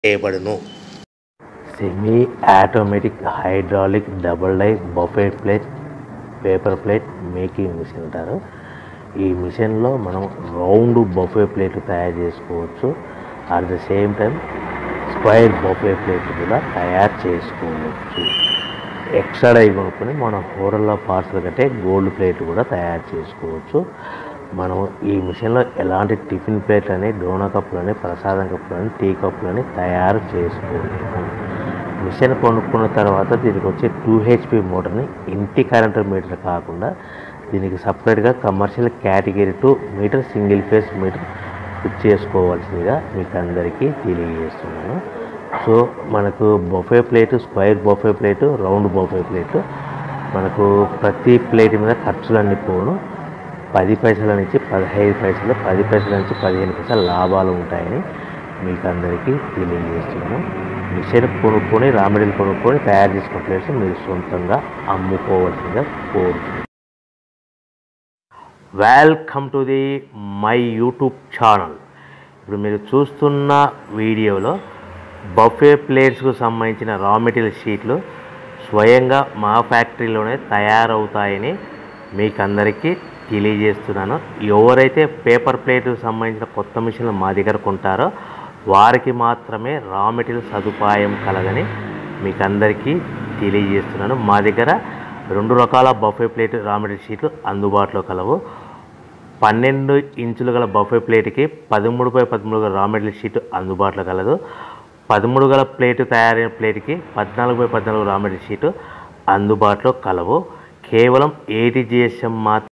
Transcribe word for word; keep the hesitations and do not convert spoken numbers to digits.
చేయబడును. Semi automatic hydraulic double die buffet plate paper plate making machine అంటారు. ఈ మిషన్లో మనం రౌండ్ బఫే ప్లేట్ తయారు చేసుకోవచ్చు. At the same time square buffet plate కూడా తయారు చేసుకోవచ్చు. ఎక్స్ట్రా డై కొనుక్కొని మనం హోటల్లో పార్సల్ కంటే గోల్డ్ ప్లేట్ కూడా తయారు చేసుకోవచ్చు. మనం ఈ మిషన్లో ఎలాంటి టిఫిన్ ప్లేట్లని, డోనా కప్పులని, ప్రసాదం కప్పులని, టీ కప్పులని తయారు చేసుకోలేము. మిషన్ కొనుక్కున్న తర్వాత దీనికి వచ్చే టూ హెచ్పి మోటార్ని ఇంటి కరెంటు మీటర్ కాకుండా దీనికి సపరేట్గా commercial category two meter single phase meter fit చేసుకోవాల్సిందిగా మీకు అందరికీ తెలియజేస్తున్నాను. సో మనకు buffet plate, square buffet plate, round buffet plate, మనకు ప్రతి ప్లేట్ మీద ఖర్చులన్నీ పోను పది పైసల నుంచి పదహైదు పైసలు, పది పైసల నుంచి పదిహేను పైసలు లాభాలు ఉంటాయని మీకు అందరికీ తెలియజేస్తున్నాను. మిషన్ కొనుక్కొని రా మెటీరియల్ కొనుక్కొని తయారు చేసుకున్న ప్లేట్స్ మీరు సొంతంగా అమ్ముకోవాల్సిందిగా కోరుతున్నాను. Welcome to the my YouTube channel. ఇప్పుడు మీరు చూస్తున్న వీడియోలో బఫే ప్లేట్స్కు సంబంధించిన రా మెటీరియల్ షీట్లు స్వయంగా మా ఫ్యాక్టరీలోనే తయారవుతాయని మీకు అందరికీ తెలియజేస్తున్నాను. ఎవరైతే పేపర్ ప్లేట్కు సంబంధించిన కొత్త మిషన్లు మా దగ్గర కొంటారో వారికి మాత్రమే రా మెటీరియల్ సదుపాయం కలదని మీకు అందరికీ తెలియజేస్తున్నాను. మా దగ్గర రెండు రకాల బఫే ప్లేట్ రా మెటీరియల్ షీట్లు అందుబాటులో కలవు. పన్నెండు ఇంచులు గల బఫే ప్లేట్కి పదమూడు బై పదమూడు గల రా మెటీరియల్ షీట్ అందుబాటులో కలదు. పదమూడు గల ప్లేటు తయారైన ప్లేట్కి పద్నాలుగు బై పద్నాలుగు రా మెటీరియల్ షీటు అందుబాటులో కలవు. కేవలం ఎయిటీ జిఎస్ఎం మాత్రం